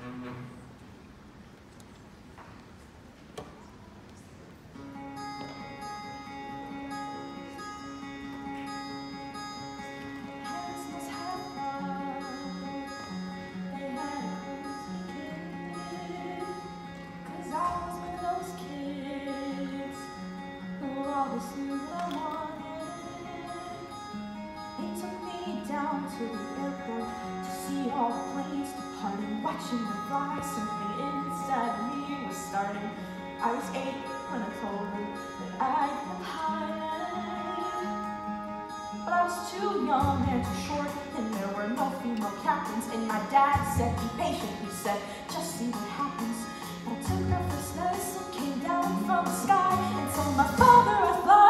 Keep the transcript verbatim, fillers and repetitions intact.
To the airport to see all the planes departing, watching the fly something inside me was starting. I was eight when I told them that I'd have higher, but I was too young and too short, and there were no female captains. And my dad said, "Be patient," he said, "just see what happens." I took my first medicine, came down from the sky, and told my father I'd fly.